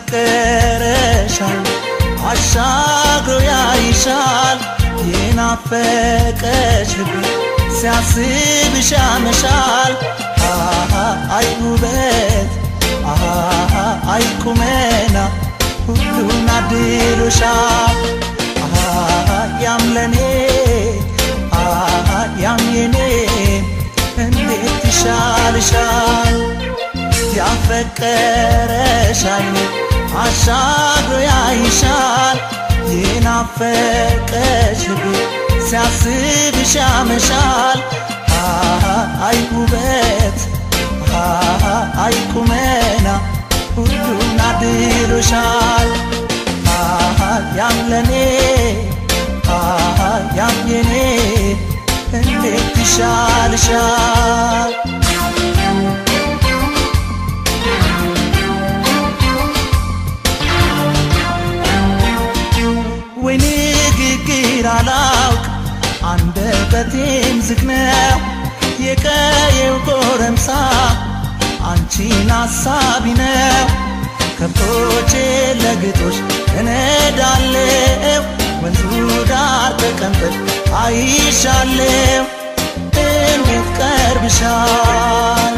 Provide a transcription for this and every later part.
ያፈቀረሻል አሻግሮ ያይሻል የናፈቀሽ ልብ ሲያስብሽ ያመሻል አይ ውበት አይ ቁመና ሁሉን አድሎሻል ያም ለኔ ያም የኔ እንዴት ይሻልሻል ያፈቀረሽ አይኔ አሻግሮ ያይሻል የናፈቀሽ ልብ ሲያስብሽ ያመሻል አይ ውበት አይ ቁመና ሁሉን አድሎሻል ያም ለኔ ያም የኔ እንዴት ይሻልሻል ወይ ንግግር አላውቅ አንደበቴም ዝግ ነው የቀየው ጎረምሳ አንቺን አሳቢ ነው ከብቶቼ ለግጦሽ እነዳለው ወንዙ ዳር ተቀምጠሽ አይሻለው እንዴት ቀርብሻል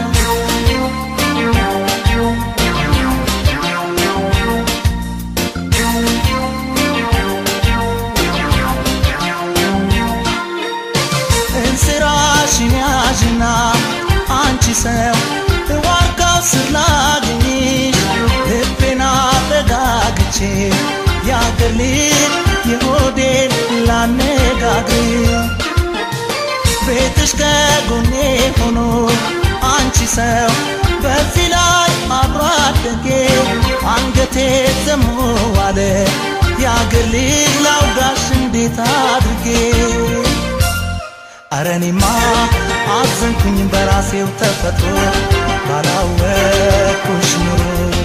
እንስራሽን ያዥና አንቺ ሰው ዋርካው ስር ላግኝሽ ልቤን አረጋግቼ ያገር ልጅ የሆዴን ላነጋግር ቤትሽ ከጎኔ ሆኖ አንቺ ሰው በዚህ ላይ አብሮ አደጌ አንገቴ ዘሞ ዋለ ያገር ልጅ ላውጋሽ እንዴት አድርጌ አረኔማ አዘንኩኝ በራሴው ተፈጥሮ ባላወቅኩሽ ኑሮ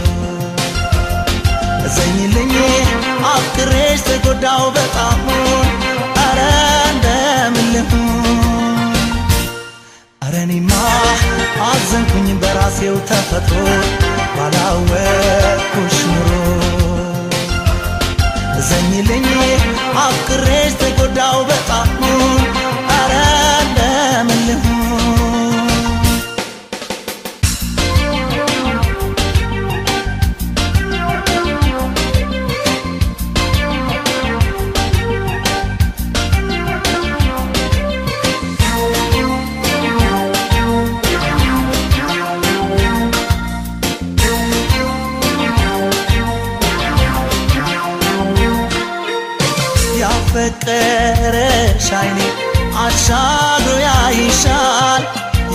እዘኝልኝ አፍቅሬሽ ተጎዳው በጣም አረ እንደምን ልሁን አረኔማ አዘንኩኝ በራሴው ተፈጥሮ ባላወቅኩሽ ኑሮ እዘኝልኝ አፍቅሬሽ ተጎዳው በጣም አረ እንደምን ልሁን ያፈቀረሽ አይኔ አሻግሮ ያይሻል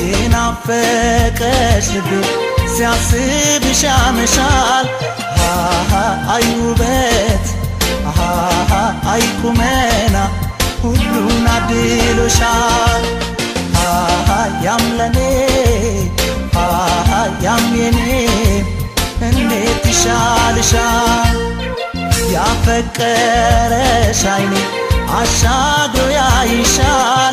የናፈቀሽ ልብ ሲያስብሽ ያመሻል አይ ውበት አይ ቁመና ሁሉን አድሎሻል ያም ለኔ ያም የኔ እንዴት ይሻልሻል ያፈቀረሽ አይኔ አሻግሮ ያይሻል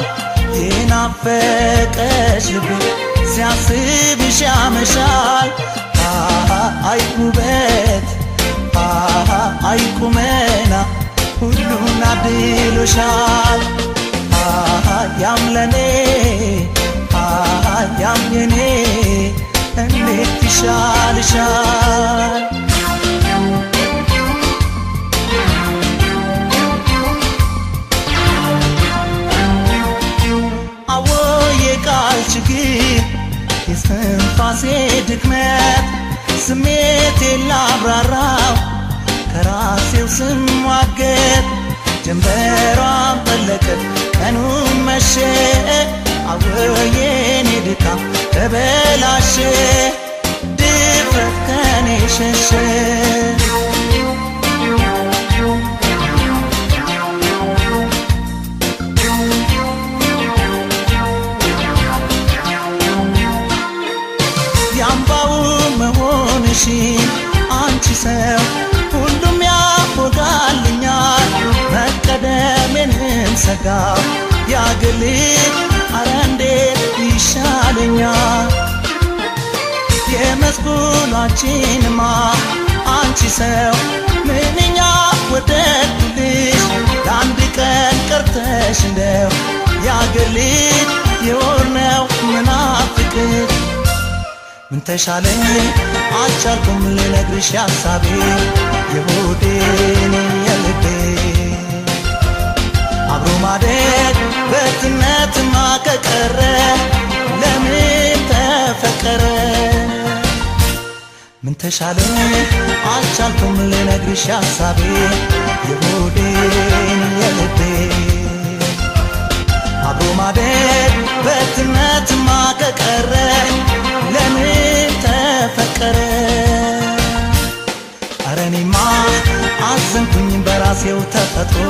የናፈቀሽ ልብ ሲያስብሽ ያመሻል አይ ውበት አይ ቁመና ሁሉን አድሎሻል ያም ለኔ ያም የኔ እንዴት ይሻልሻል ችግር የስንፋሴ ድክመት ስሜቴ ላብራራው ከራሴው ስሟገት ጀንበሯን ጠለቀት ቀኑን መሸ አወየኔ ድካም ተበላሸ ድፍረት ከኔ ሸሸ አንቺ ሰው ሁሉም ያፎጋልኛል መቀደሜንም ሰጋው ያገል አረ እንዴት ይሻለኛል የመስጉናችንማ አንቺ ሰው ምንኛ ወደድኩልሽ ለአንድ ቀን ቀርተሽ እንደው ያገልጥ የሆነው ምናፍቅሽ ምን ተሻለኝ አልቻልኩም ልነግርሽ ሐሳቤ የሆዴን የልቤ አብሮ ማደግ በትነትማ ከቀረ ለምን ተፈቀረ ምን ተሻለኝ አልቻልኩም ልነግርሽ ሐሳቤ የሆዴን የልቤ አብሮ ማደግ በትነትማ ከቀረ ለምን ተፈቀረ አረኔማ አዘንኩኝ በራሴው ተፈጥሮ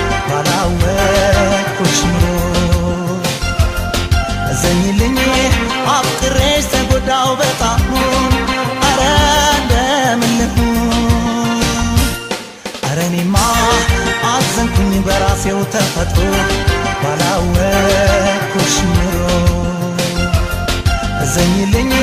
ባላወቅኩሽ ኑሮ እዘኝልኝ አፍቅሬሽ ተጎዳው በጣም አረ እንደምን ልሁን አረኔማ አዘንኩኝ በራሴው ተፈጥሮ ባላወቅኩሽ ኑሮ እዘኝልኝ